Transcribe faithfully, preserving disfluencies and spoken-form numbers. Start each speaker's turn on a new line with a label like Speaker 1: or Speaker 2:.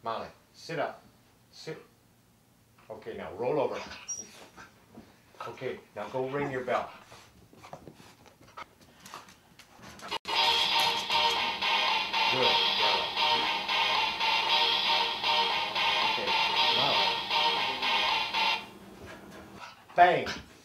Speaker 1: Molly, sit up. Sit. Okay, now roll over. Okay, now go ring your bell. Good. Okay, now. Bang.